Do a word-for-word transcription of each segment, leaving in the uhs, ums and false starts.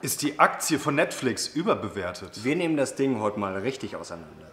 Ist die Aktie von Netflix überbewertet? Wir nehmen das Ding heute mal richtig auseinander.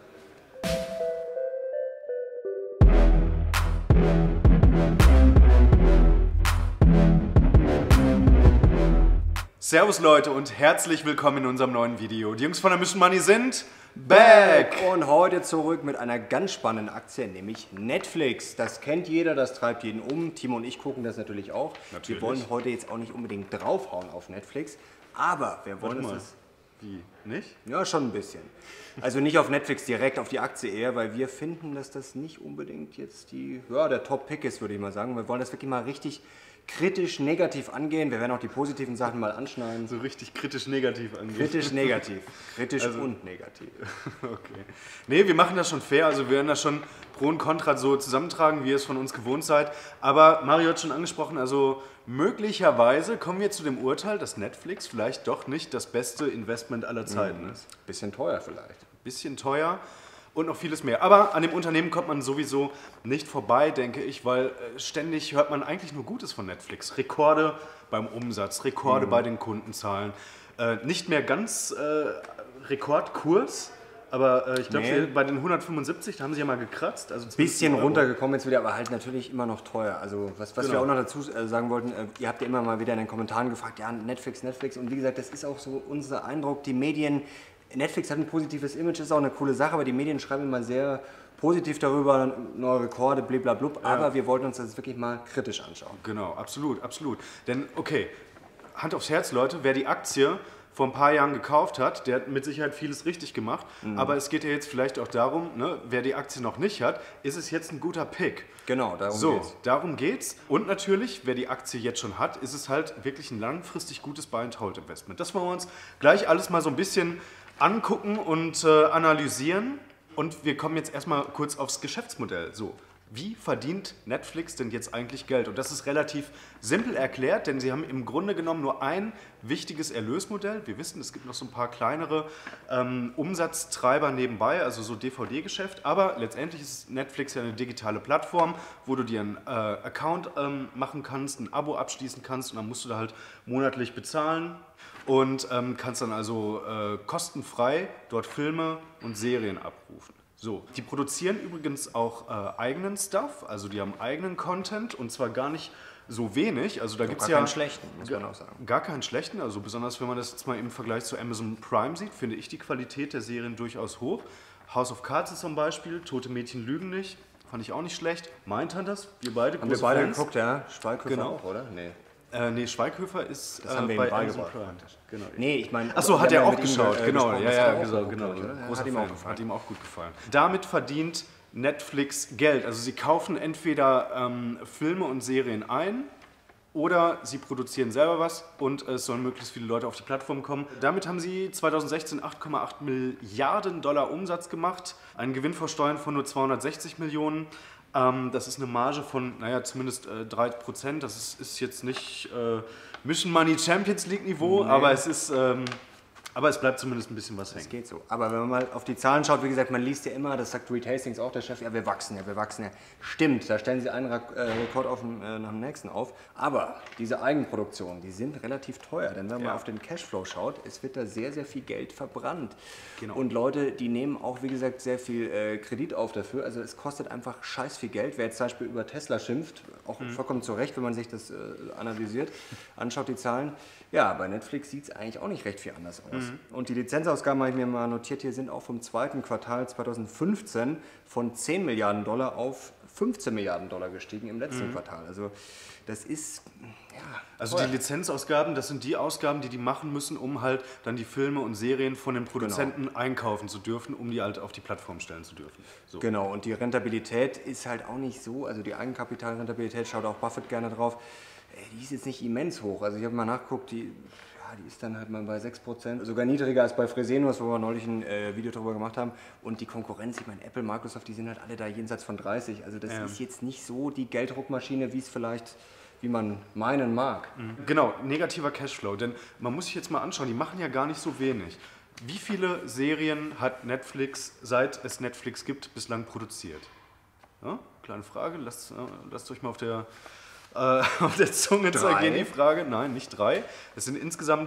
Servus Leute und herzlich willkommen in unserem neuen Video. Die Jungs von der Mission Money sind back! Und heute zurück mit einer ganz spannenden Aktie, nämlich Netflix. Das kennt jeder, das treibt jeden um. Timo und ich gucken das natürlich auch. Natürlich. Wir wollen heute jetzt auch nicht unbedingt draufhauen auf Netflix, aber wir wollen uns das... Wie? Nicht? Ja, schon ein bisschen. Also nicht auf Netflix direkt, auf die Aktie eher, weil wir finden, dass das nicht unbedingt jetzt die, ja, der Top-Pick ist, würde ich mal sagen. Wir wollen das wirklich mal richtig kritisch negativ angehen. Wir werden auch die positiven Sachen mal anschneiden. So richtig kritisch negativ angehen. Kritisch negativ. Kritisch Also- und negativ. Okay. Nee, wir machen das schon fair, also wir werden das schon Pro und Contra so zusammentragen, wie ihr es von uns gewohnt seid. Aber Mario hat schon angesprochen, also möglicherweise kommen wir zu dem Urteil, dass Netflix vielleicht doch nicht das beste Investment aller Zeiten ist. Bisschen teuer vielleicht. Bisschen teuer und noch vieles mehr. Aber an dem Unternehmen kommt man sowieso nicht vorbei, denke ich, weil äh, ständig hört man eigentlich nur Gutes von Netflix. Rekorde beim Umsatz, Rekorde mhm. bei den Kundenzahlen. Äh, nicht mehr ganz äh, Rekordkurs, aber äh, ich glaube, Nee. bei den hundertfünfundsiebzig, da haben sie ja mal gekratzt. Also Bisschen Euro. runtergekommen jetzt wieder, aber halt natürlich immer noch teuer. Also was, was Genau. wir auch noch dazu äh, sagen wollten, äh, ihr habt ja immer mal wieder in den Kommentaren gefragt, ja Netflix, Netflix. Und wie gesagt, das ist auch so unser Eindruck, die Medien, Netflix hat ein positives Image, ist auch eine coole Sache, aber die Medien schreiben immer sehr positiv darüber, neue Rekorde, blablabla. Aber wir wollten uns das wirklich mal kritisch anschauen. Genau, absolut, absolut. Denn, okay, Hand aufs Herz, Leute, wer die Aktie vor ein paar Jahren gekauft hat, der hat mit Sicherheit vieles richtig gemacht. Mhm. Aber es geht ja jetzt vielleicht auch darum, ne, wer die Aktie noch nicht hat, ist es jetzt ein guter Pick. Genau, darum So, geht's. darum geht's. Und natürlich, wer die Aktie jetzt schon hat, ist es halt wirklich ein langfristig gutes Buy-and-Hold-Investment. Das wollen wir uns gleich alles mal so ein bisschen angucken und äh, analysieren. Und wir kommen jetzt erstmal kurz aufs Geschäftsmodell. So, wie verdient Netflix denn jetzt eigentlich Geld? Und das ist relativ simpel erklärt, denn sie haben im Grunde genommen nur ein wichtiges Erlösmodell. Wir wissen, es gibt noch so ein paar kleinere ähm, Umsatztreiber nebenbei, also so D V D-Geschäft. Aber letztendlich ist Netflix ja eine digitale Plattform, wo du dir einen äh, Account ähm, machen kannst, ein Abo abschließen kannst und dann musst du da halt monatlich bezahlen. Und ähm, kannst dann also äh, kostenfrei dort Filme und Serien abrufen. So, die produzieren übrigens auch äh, eigenen Stuff, also die haben eigenen Content und zwar gar nicht so wenig. Also da gibt es Gar ja keinen schlechten, muss man auch sagen. gar keinen schlechten, also besonders wenn man das jetzt mal im Vergleich zu Amazon Prime sieht, finde ich die Qualität der Serien durchaus hoch. House of Cards ist zum Beispiel, Tote Mädchen lügen nicht, fand ich auch nicht schlecht. Mindhunters, wir beide Haben wir große beide Fans. geguckt, ja? Schweighöfer Genau. auch, oder? Nee. Äh, nee, Schweighöfer ist Das haben wir äh, bei ihm Amazon beigebracht. Prime. Genau. Nee, ich meine... Achso, hat wir er haben auch mit ihm, geschaut, äh, genau, gesprochen, ja, das ja, hat er auch genau, geguckt, genau. glaub ich, oder? Großer Hat ihm Fan, auch gefallen. hat ihm auch gut gefallen. Damit verdient Netflix Geld, also sie kaufen entweder ähm, Filme und Serien ein oder sie produzieren selber was und es sollen möglichst viele Leute auf die Plattform kommen. Damit haben sie zweitausendsechzehn acht Komma acht Milliarden Dollar Umsatz gemacht, einen Gewinn vor Steuern von nur zweihundertsechzig Millionen. Ähm, das ist eine Marge von, naja, zumindest äh, drei Prozent. Das ist, ist jetzt nicht äh, Mission Money Champions League Niveau, Nee. aber es ist, ähm, aber es bleibt zumindest ein bisschen was Das hängen. geht so. Aber wenn man mal auf die Zahlen schaut, wie gesagt, man liest ja immer, das sagt Reed Hastings auch, der Chef, ja, wir wachsen ja, wir wachsen ja. Stimmt, da stellen sie einen Ra- äh, Rekord auf den, äh, nach dem nächsten auf. Aber diese Eigenproduktionen, die sind relativ teuer. Denn wenn man Ja. auf den Cashflow schaut, es wird da sehr, sehr viel Geld verbrannt. Genau. Und Leute, die nehmen auch, wie gesagt, sehr viel äh, Kredit auf dafür. Also es kostet einfach scheiß viel Geld. Wer jetzt zum Beispiel über Tesla schimpft, auch Mhm. vollkommen zu Recht, wenn man sich das äh, analysiert, anschaut die Zahlen. Ja, bei Netflix sieht es eigentlich auch nicht recht viel anders aus. Mhm. Und die Lizenzausgaben, habe ich mir mal notiert, hier sind auch vom zweiten Quartal zweitausendfünfzehn von zehn Milliarden Dollar auf fünfzehn Milliarden Dollar gestiegen im letzten Quartal. Also das ist, ja, Also teuer. die Lizenzausgaben, das sind die Ausgaben, die die machen müssen, um halt dann die Filme und Serien von den Produzenten einkaufen zu dürfen, um die halt auf die Plattform stellen zu dürfen. So. Genau, und die Rentabilität ist halt auch nicht so, also die Eigenkapitalrentabilität, schaut auch Buffett gerne drauf, äh, die ist jetzt nicht immens hoch. Also ich habe mal nachgeguckt, die, ja, die ist dann halt mal bei sechs Prozent, sogar niedriger als bei Fresenius, wo wir neulich ein äh, Video darüber gemacht haben. Und die Konkurrenz, ich meine Apple, Microsoft, die sind halt alle da jenseits von dreißig. Also das Ja. ist jetzt nicht so die Gelddruckmaschine, wie es vielleicht, wie man meinen mag. Genau, negativer Cashflow, denn man muss sich jetzt mal anschauen, die machen ja gar nicht so wenig. Wie viele Serien hat Netflix, seit es Netflix gibt, bislang produziert? Ja, kleine Frage, lasst, äh, lasst euch mal auf der, äh, auf der Zunge Drei? zergehen die Frage. Nein, nicht drei. Es sind insgesamt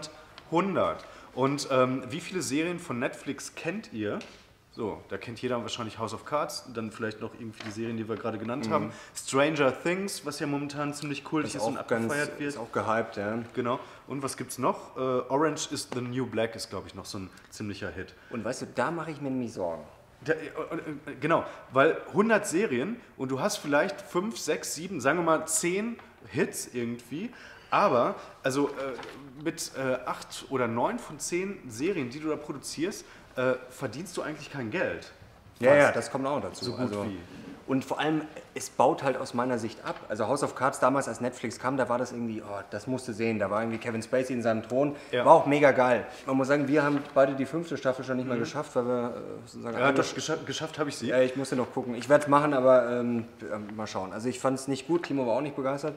hundert. Und ähm, wie viele Serien von Netflix kennt ihr? So, da kennt jeder wahrscheinlich House of Cards, dann vielleicht noch irgendwie die Serien, die wir gerade genannt mhm. haben. Stranger Things, was ja momentan ziemlich kultig ist, ist und abgefeiert wird. Ist auch gehypt, ja. Genau. Und was gibt's noch? Äh, Orange is the New Black ist, glaube ich, noch so ein ziemlicher Hit. Und weißt du, da mache ich mir nämlich Sorgen. Da, äh, äh, genau, weil hundert Serien und du hast vielleicht fünf, sechs, sieben, sagen wir mal zehn Hits irgendwie. Aber also äh, mit äh, acht oder neun von zehn Serien, die du da produzierst, äh, verdienst du eigentlich kein Geld. Fast. Ja, ja, das kommt auch dazu. So gut also, wie. Und vor allem, es baut halt aus meiner Sicht ab. Also House of Cards damals, als Netflix kam, da war das irgendwie, oh, das musst du sehen. Da war irgendwie Kevin Spacey in seinem Thron. Ja. War auch mega geil. Man muss sagen, wir haben beide die fünfte Staffel schon nicht mehr mhm. geschafft, weil wir äh, sozusagen... Ja, doch, geschafft, geschafft habe ich sie. Ja, ich musste noch gucken. Ich werde es machen, aber ähm, mal schauen. Also ich fand es nicht gut, Timo war auch nicht begeistert.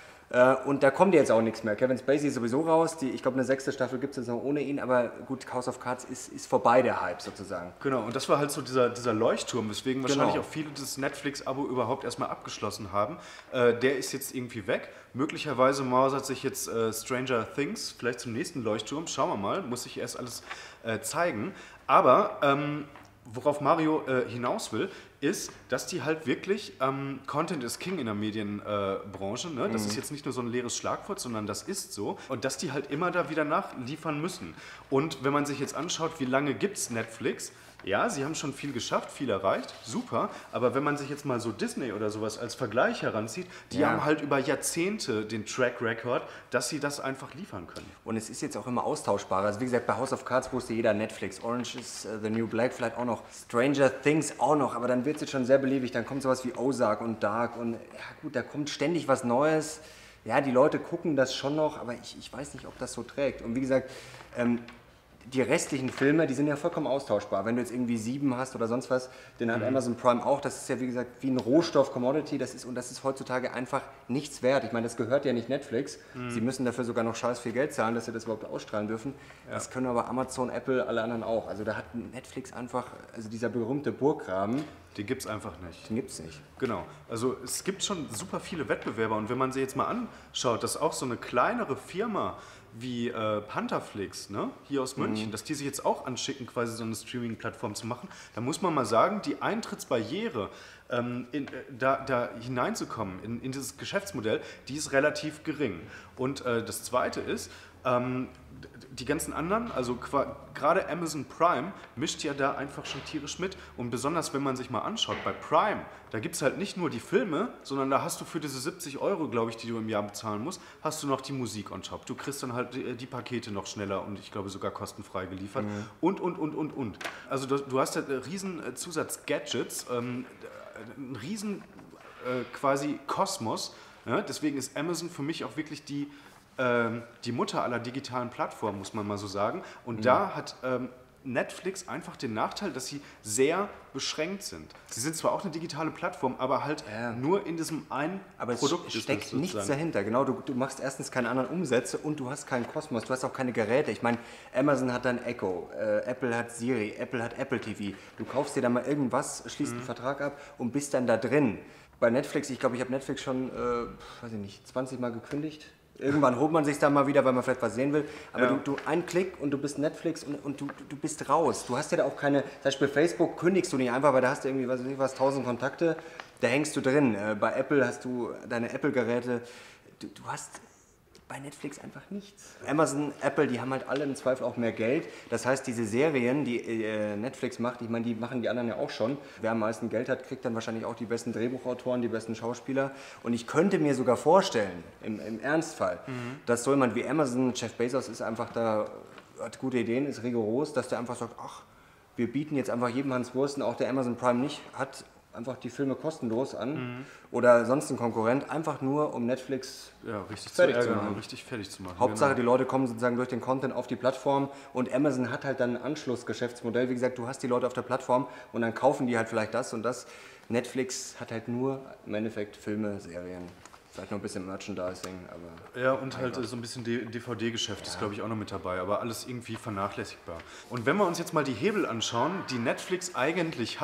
Und da kommt jetzt auch nichts mehr. Kevin Spacey ist sowieso raus. Die, ich glaube, eine sechste Staffel gibt es jetzt noch ohne ihn. Aber gut, House of Cards ist, ist vorbei, der Hype sozusagen. Genau, und das war halt so dieser, dieser Leuchtturm, weswegen genau. wahrscheinlich auch viele das Netflix-Abo überhaupt erstmal abgeschlossen haben. Äh, der ist jetzt irgendwie weg. Möglicherweise mausert sich jetzt äh, Stranger Things vielleicht zum nächsten Leuchtturm. Schauen wir mal, muss sich erst alles äh, zeigen. Aber... Ähm, worauf Mario äh, hinaus will, ist, dass die halt wirklich, ähm, Content is King in der Medienbranche, äh, ne? Das mhm. ist jetzt nicht nur so ein leeres Schlagwort, sondern das ist so. Und dass die halt immer da wieder nachliefern müssen. Und wenn man sich jetzt anschaut, wie lange gibt es Netflix, ja, sie haben schon viel geschafft, viel erreicht, super, aber wenn man sich jetzt mal so Disney oder sowas als Vergleich heranzieht, die ja. haben halt über Jahrzehnte den Track Record, dass sie das einfach liefern können. Und es ist jetzt auch immer austauschbarer. Also wie gesagt, bei House of Cards wusste jeder Netflix, Orange is uh, the New Black vielleicht auch noch, Stranger Things auch noch, aber dann wird es jetzt schon sehr beliebig, dann kommt sowas wie Ozark und Dark und ja gut, da kommt ständig was Neues. Ja, die Leute gucken das schon noch, aber ich, ich weiß nicht, ob das so trägt. Und wie gesagt, ähm, die restlichen Filme, die sind ja vollkommen austauschbar. Wenn du jetzt irgendwie sieben hast oder sonst was, den hat mhm. Amazon Prime auch. Das ist ja wie gesagt wie ein Rohstoff-Commodity. Das ist, und das ist heutzutage einfach nichts wert. Ich meine, das gehört ja nicht Netflix. Mhm. Sie müssen dafür sogar noch scheiß viel Geld zahlen, dass sie das überhaupt ausstrahlen dürfen. Ja. Das können aber Amazon, Apple, alle anderen auch. Also da hat Netflix einfach, also dieser berühmte Burggraben. Den gibt es einfach nicht. Den gibt es nicht. Genau. Also es gibt schon super viele Wettbewerber. Und wenn man sich jetzt mal anschaut, dass auch so eine kleinere Firma wie äh, Pantherflix, ne, hier aus München, mhm. dass die sich jetzt auch anschicken, quasi so eine Streaming-Plattform zu machen, da muss man mal sagen, die Eintrittsbarriere, ähm, in, äh, da, da hineinzukommen in, in dieses Geschäftsmodell, die ist relativ gering. Und äh, das Zweite ist, ähm, die ganzen anderen, also gerade Amazon Prime mischt ja da einfach schon tierisch mit. Und besonders, wenn man sich mal anschaut, bei Prime, da gibt es halt nicht nur die Filme, sondern da hast du für diese siebzig Euro, glaube ich, die du im Jahr bezahlen musst, hast du noch die Musik on top. Du kriegst dann halt die, die Pakete noch schneller und ich glaube sogar kostenfrei geliefert. Mhm. Und, und, und, und, und. Also du, du hast ja riesen Zusatz-Gadgets, ähm, einen riesen äh, quasi Kosmos. Ne? Deswegen ist Amazon für mich auch wirklich die die Mutter aller digitalen Plattformen, muss man mal so sagen. Und mhm. da hat ähm, Netflix einfach den Nachteil, dass sie sehr beschränkt sind. Sie sind zwar auch eine digitale Plattform, aber halt ja. nur in diesem einen aber Produkt. Aber es steckt sozusagen nichts dahinter. Genau, du, du machst erstens keine anderen Umsätze und du hast keinen Kosmos, du hast auch keine Geräte. Ich meine, Amazon hat dann Echo, äh, Apple hat Siri, Apple hat Apple T V. Du kaufst dir da mal irgendwas, schließt mhm. einen Vertrag ab und bist dann da drin. Bei Netflix, ich glaube, ich habe Netflix schon, äh, weiß ich nicht, zwanzig Mal gekündigt. Irgendwann holt man sich dann mal wieder, weil man vielleicht was sehen will. Aber ja. du, du ein Klick und du bist Netflix und, und du, du bist raus. Du hast ja da auch keine, zum Beispiel Facebook kündigst du nicht einfach, weil da hast du irgendwie, was weiß ich was, tausend Kontakte, da hängst du drin. Äh, bei Apple hast du deine Apple-Geräte. Du, du hast bei Netflix einfach nichts. Amazon, Apple, die haben halt alle im Zweifel auch mehr Geld. Das heißt, diese Serien, die äh, Netflix macht, ich meine, die machen die anderen ja auch schon. Wer am meisten Geld hat, kriegt dann wahrscheinlich auch die besten Drehbuchautoren, die besten Schauspieler. Und ich könnte mir sogar vorstellen, im, im Ernstfall, mhm. dass so jemand wie Amazon, Jeff Bezos ist einfach da, hat gute Ideen, ist rigoros, dass der einfach sagt, ach, wir bieten jetzt einfach jedem Hans Wursten, auch der Amazon Prime nicht hat, einfach die Filme kostenlos an mhm. oder sonst ein Konkurrent, einfach nur um Netflix ja, richtig fertig zu, zu machen. Richtig fertig zu machen. Hauptsache, genau. die Leute kommen sozusagen durch den Content auf die Plattform und Amazon hat halt dann ein Anschlussgeschäftsmodell. Wie gesagt, du hast die Leute auf der Plattform und dann kaufen die halt vielleicht das und das. Netflix hat halt nur im Endeffekt Filme, Serien. Vielleicht noch ein bisschen Merchandising, aber... Ja, und halt Gott. so ein bisschen D V D-Geschäft ja. ist, glaube ich, auch noch mit dabei, aber alles irgendwie vernachlässigbar. Und wenn wir uns jetzt mal die Hebel anschauen, die Netflix eigentlich hat,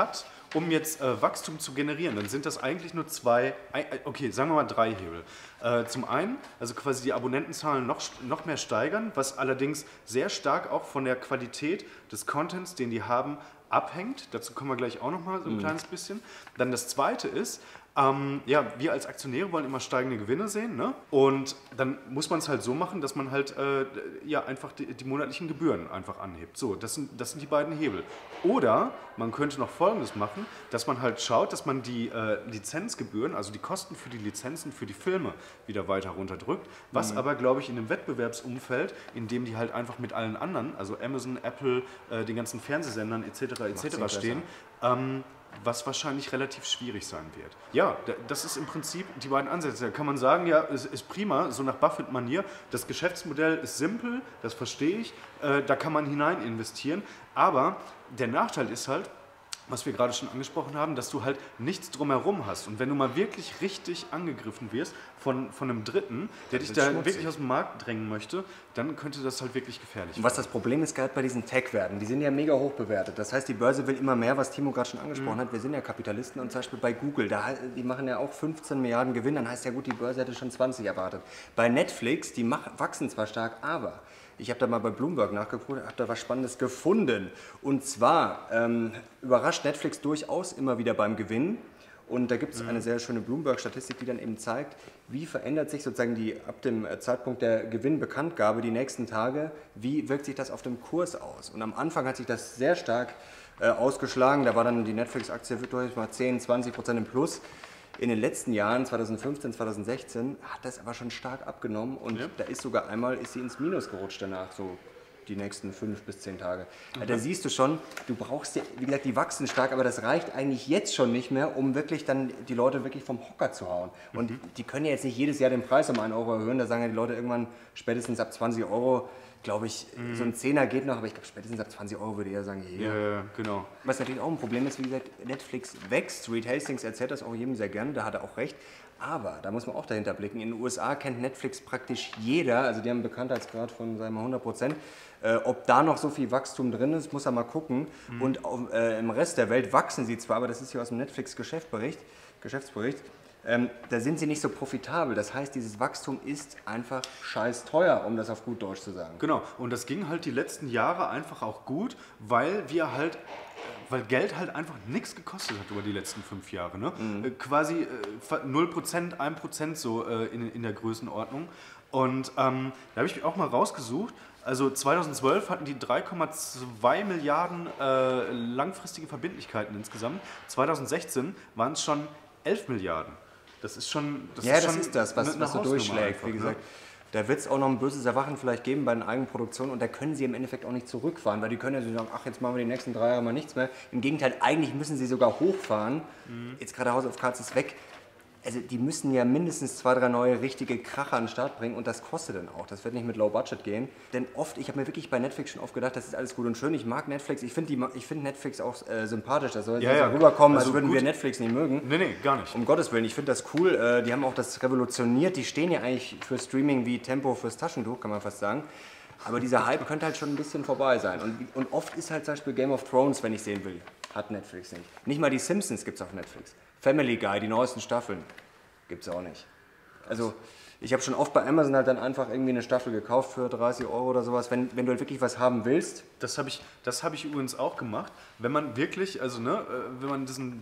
um jetzt äh, Wachstum zu generieren, dann sind das eigentlich nur zwei, okay, sagen wir mal drei Hebel. Äh, zum einen, also quasi die Abonnentenzahlen noch, noch mehr steigern, was allerdings sehr stark auch von der Qualität des Contents, den die haben, abhängt. Dazu kommen wir gleich auch noch mal so ein mhm. kleines bisschen. Dann das zweite ist, Ähm, ja, wir als Aktionäre wollen immer steigende Gewinne sehen, ne? Und dann muss man es halt so machen, dass man halt äh, ja, einfach die, die monatlichen Gebühren einfach anhebt. So, das sind, das sind die beiden Hebel. Oder man könnte noch Folgendes machen, dass man halt schaut, dass man die äh, Lizenzgebühren, also die Kosten für die Lizenzen für die Filme wieder weiter runterdrückt, was mhm. aber, glaube ich, in einem Wettbewerbsumfeld, in dem die halt einfach mit allen anderen, also Amazon, Apple, äh, den ganzen Fernsehsendern et cetera et cetera stehen, ähm, was wahrscheinlich relativ schwierig sein wird. Ja, das ist im Prinzip die beiden Ansätze. Da kann man sagen, ja, es ist prima, so nach Buffett-Manier. Das Geschäftsmodell ist simpel, das verstehe ich, äh, da kann man hinein investieren. Aber der Nachteil ist halt, was wir gerade schon angesprochen haben, dass du halt nichts drumherum hast. Und wenn du mal wirklich richtig angegriffen wirst von, von einem Dritten, der dich da schmutzig. wirklich aus dem Markt drängen möchte, dann könnte das halt wirklich gefährlich werden. Was das Problem ist gerade bei diesen Tech-Werten, die sind ja mega hoch bewertet. Das heißt, die Börse will immer mehr, was Timo gerade schon angesprochen mhm. hat. Wir sind ja Kapitalisten und zum Beispiel bei Google, da, die machen ja auch fünfzehn Milliarden Gewinn, dann heißt ja gut, die Börse hätte schon zwanzig erwartet. Bei Netflix, die mach, wachsen zwar stark, aber ich habe da mal bei Bloomberg nachgeguckt, habe da was Spannendes gefunden. Und zwar ähm, überrascht Netflix durchaus immer wieder beim Gewinn. Und da gibt es mhm. eine sehr schöne Bloomberg-Statistik, die dann eben zeigt, wie verändert sich sozusagen die ab dem Zeitpunkt der Gewinnbekanntgabe die nächsten Tage, wie wirkt sich das auf dem Kurs aus. Und am Anfang hat sich das sehr stark äh, ausgeschlagen, da war dann die Netflix-Aktie durch mal zehn, zwanzig Prozent im Plus. In den letzten Jahren, zweitausendfünfzehn, zweitausendsechzehn, hat das aber schon stark abgenommen und ja. da ist sogar einmal ist sie ins Minus gerutscht danach, so die nächsten fünf bis zehn Tage. Mhm. Da siehst du schon, du brauchst, ja, wie gesagt, die wachsen stark, aber das reicht eigentlich jetzt schon nicht mehr, um wirklich dann die Leute wirklich vom Hocker zu hauen. Und mhm. die können ja jetzt nicht jedes Jahr den Preis um einen Euro erhöhen, da sagen ja die Leute irgendwann spätestens ab zwanzig Euro, glaube ich, mhm. so ein Zehner geht noch, aber ich glaube spätestens ab zwanzig Euro würde eher sagen, hier. Ja, ja, genau. Was natürlich auch ein Problem ist, wie gesagt, Netflix wächst, Reed Hastings erzählt das auch jedem sehr gerne, da hat er auch recht. Aber da muss man auch dahinter blicken. In den U S A kennt Netflix praktisch jeder, also die haben einen Bekanntheitsgrad von sagen wir mal hundert Prozent. Äh, ob da noch so viel Wachstum drin ist, muss er mal gucken. Mhm. Und auf, äh, im Rest der Welt wachsen sie zwar, aber das ist hier aus dem Netflix-Geschäftsbericht, Geschäftsbericht, ähm, da sind sie nicht so profitabel. Das heißt, dieses Wachstum ist einfach scheiß teuer, um das auf gut Deutsch zu sagen. Genau, und das ging halt die letzten Jahre einfach auch gut, weil wir halt weil Geld halt einfach nichts gekostet hat über die letzten fünf Jahre. Ne? Mhm. Äh, quasi äh, null Prozent, ein Prozent so äh, in, in der Größenordnung. Und ähm, da habe ich mich auch mal rausgesucht. Also zweitausendzwölf hatten die drei Komma zwei Milliarden äh, langfristige Verbindlichkeiten insgesamt. zweitausendsechzehn waren es schon elf Milliarden. Das ist schon das Ja, ist das schon ist das, was, was so durchschlägt, einfach, wie gesagt. Ne? Da wird es auch noch ein böses Erwachen vielleicht geben bei den eigenen Produktionen und da können sie im Endeffekt auch nicht zurückfahren, weil die können ja so sagen, ach, jetzt machen wir die nächsten drei Jahre mal nichts mehr. Im Gegenteil, eigentlich müssen sie sogar hochfahren. Mhm. Jetzt gerade House of Cards ist weg. Also die müssen ja mindestens zwei, drei neue richtige Kracher an den Start bringen und das kostet dann auch. Das wird nicht mit Low Budget gehen. Denn oft, ich habe mir wirklich bei Netflix schon oft gedacht, das ist alles gut und schön. Ich mag Netflix, ich finde find Netflix auch äh, sympathisch. Das soll jetzt ja, nicht ja. so rüberkommen, also als würden gut. wir Netflix nicht mögen. Nee, nee, gar nicht. Um Gottes Willen, ich finde das cool. Äh, die haben auch das revolutioniert. Die stehen ja eigentlich für Streaming wie Tempo fürs Taschentuch, kann man fast sagen. Aber dieser Hype könnte halt schon ein bisschen vorbei sein. Und, und oft ist halt zum Beispiel Game of Thrones, wenn ich sehen will, hat Netflix nicht. Nicht mal die Simpsons gibt es auf Netflix. Family Guy, die neuesten Staffeln. Gibt es auch nicht. Also ich habe schon oft bei Amazon halt dann einfach irgendwie eine Staffel gekauft für dreißig Euro oder sowas, wenn, wenn du halt wirklich was haben willst. Das habe ich, das hab ich übrigens auch gemacht. Wenn man wirklich, also ne, wenn man diesen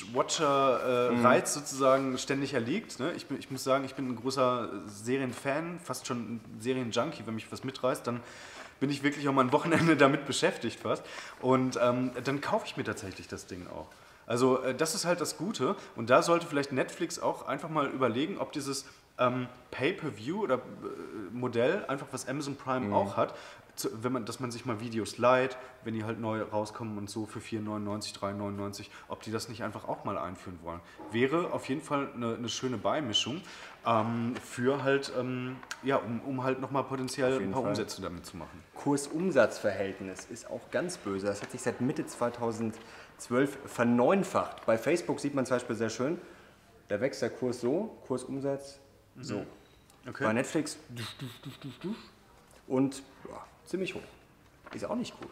Binge-Watcher-Reiz mhm. sozusagen ständig erliegt, ne, ich, bin, ich muss sagen, ich bin ein großer Serienfan, fast schon ein Serienjunkie, wenn mich was mitreißt, dann bin ich wirklich auch mal ein Wochenende damit beschäftigt fast. Und ähm, dann kaufe ich mir tatsächlich das Ding auch. Also das ist halt das Gute und da sollte vielleicht Netflix auch einfach mal überlegen, ob dieses ähm, Pay-per-View oder äh, Modell, einfach was Amazon Prime mhm. auch hat, zu, wenn man, dass man sich mal Videos leiht, wenn die halt neu rauskommen und so für vier neunundneunzig, drei neunundneunzig, ob die das nicht einfach auch mal einführen wollen. Wäre auf jeden Fall eine, eine schöne Beimischung ähm, für halt, ähm, ja, um, um halt nochmal potenziell ein paar Fall. Umsätze damit zu machen. Kurs-Umsatz-Verhältnis ist auch ganz böse. Das hat sich seit Mitte zweitausendzwölf verneunfacht. Bei Facebook sieht man zum Beispiel sehr schön, da wächst der Kurs so, Kursumsatz so. Mhm. Okay. Bei Netflix und ja, ziemlich hoch. Ist auch nicht cool.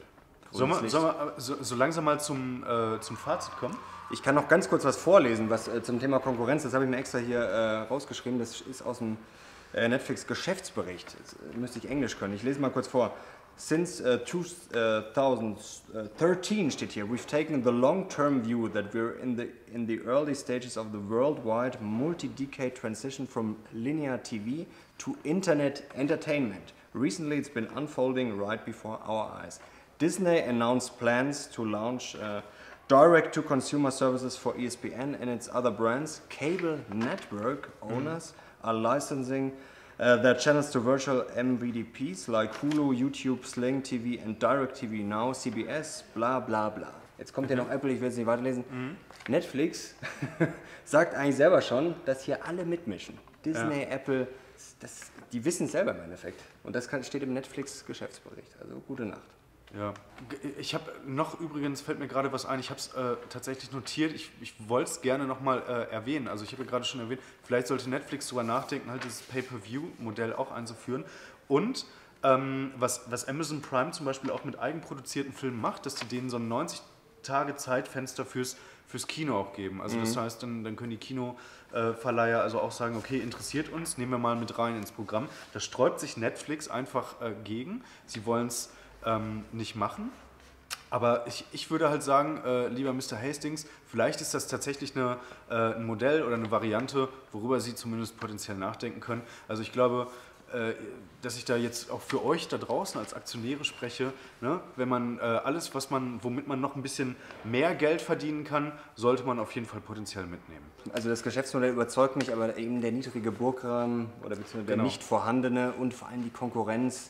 Sollen wir, sollen wir so, so langsam mal zum, äh, zum Fazit kommen? Ich kann noch ganz kurz was vorlesen, was äh, zum Thema Konkurrenz, das habe ich mir extra hier äh, rausgeschrieben, das ist aus dem äh, Netflix-Geschäftsbericht. Jetzt äh, müsste ich Englisch können. Ich lese mal kurz vor. Since uh, twenty thirteen steht hier, we've taken the long-term view that we're in the, in the early stages of the worldwide multi-decade transition from linear T V to internet entertainment. Recently it's been unfolding right before our eyes. Disney announced plans to launch uh, direct-to-consumer services for E S P N and its other brands. Cable network owners mm. are licensing Uh, their channels to virtual M V D Ps like Hulu, YouTube, Sling T V and DirecTV Now, C B S, bla bla bla. Jetzt kommt hier noch Apple, ich will es nicht weiterlesen. Mhm. Netflix sagt eigentlich selber schon, dass hier alle mitmischen. Disney, ja. Apple, das, die wissen es selber im Endeffekt. Und das kann, steht im Netflix-Geschäftsbericht. Also gute Nacht. Ja, ich habe noch übrigens, fällt mir gerade was ein, ich habe es äh, tatsächlich notiert, ich, ich wollte es gerne nochmal äh, erwähnen, also ich habe ja gerade schon erwähnt, vielleicht sollte Netflix sogar nachdenken, halt dieses Pay-Per-View-Modell auch einzuführen und ähm, was, was Amazon Prime zum Beispiel auch mit eigenproduzierten Filmen macht, dass die denen so ein neunzig Tage Zeitfenster fürs, fürs Kino auch geben, also mhm. das heißt, dann, dann können die Kinoverleiher also auch sagen, okay, interessiert uns, nehmen wir mal mit rein ins Programm, da sträubt sich Netflix einfach äh, gegen, sie wollen es Ähm, nicht machen. Aber ich, ich würde halt sagen, äh, lieber Mister Hastings, vielleicht ist das tatsächlich eine, äh, ein Modell oder eine Variante, worüber Sie zumindest potenziell nachdenken können. Also ich glaube, äh, dass ich da jetzt auch für euch da draußen als Aktionäre spreche, ne? Wenn man äh, alles, was man, womit man noch ein bisschen mehr Geld verdienen kann, sollte man auf jeden Fall potenziell mitnehmen. Also das Geschäftsmodell überzeugt mich, aber eben der niedrige Burgrahmen oder beziehungsweise der genau. nicht vorhandene und vor allem die Konkurrenz,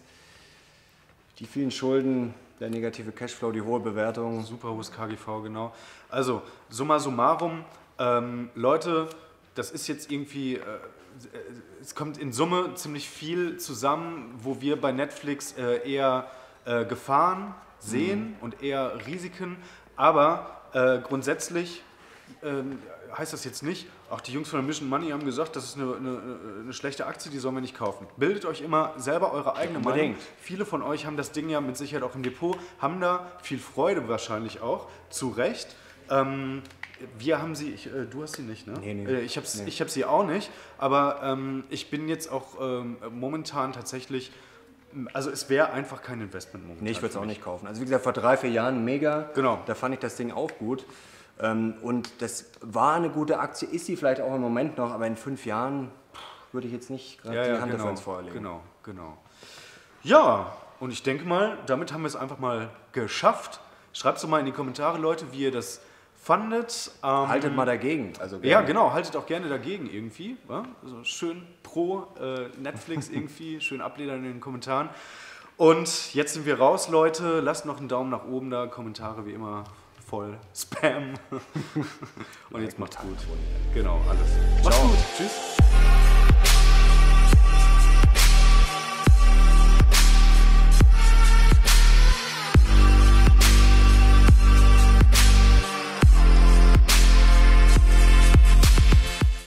die vielen Schulden, der negative Cashflow, die hohe Bewertung. Super hohes K G V, genau. Also, summa summarum, ähm, Leute, das ist jetzt irgendwie, äh, es kommt in Summe ziemlich viel zusammen, wo wir bei Netflix äh, eher äh, Gefahren sehen mhm. und eher Risiken, aber äh, grundsätzlich äh, heißt das jetzt nicht, auch die Jungs von der Mission Money haben gesagt, das ist eine, eine, eine schlechte Aktie, die sollen wir nicht kaufen. Bildet euch immer selber eure eigene Meinung. Viele von euch haben das Ding ja mit Sicherheit auch im Depot, haben da viel Freude wahrscheinlich auch, zu Recht. Ähm, wir haben sie, ich, äh, du hast sie nicht, ne? Nee, nee. Äh, ich habe nee. ich hab sie auch nicht, aber ähm, ich bin jetzt auch ähm, momentan tatsächlich, also es wäre einfach kein Investment momentan. Nee, ich würde es auch nicht kaufen. Also wie gesagt, vor drei, vier Jahren mega, genau. Da fand ich das Ding auch gut. Und das war eine gute Aktie, ist sie vielleicht auch im Moment noch, aber in fünf Jahren würde ich jetzt nicht gerade ja, die ja, Hand genau, dafür ins Feuer legen. Genau, genau. Ja, und ich denke mal, damit haben wir es einfach mal geschafft. Schreibt es doch mal in die Kommentare, Leute, wie ihr das fandet. Ähm, haltet mal dagegen. Also ja, genau, haltet auch gerne dagegen irgendwie. Ja? Also schön pro äh, Netflix irgendwie, schön abledern in den Kommentaren. Und jetzt sind wir raus, Leute. Lasst noch einen Daumen nach oben da, Kommentare wie immer. Voll Spam. Und jetzt macht's gut. Genau, alles. Macht's gut. Tschüss.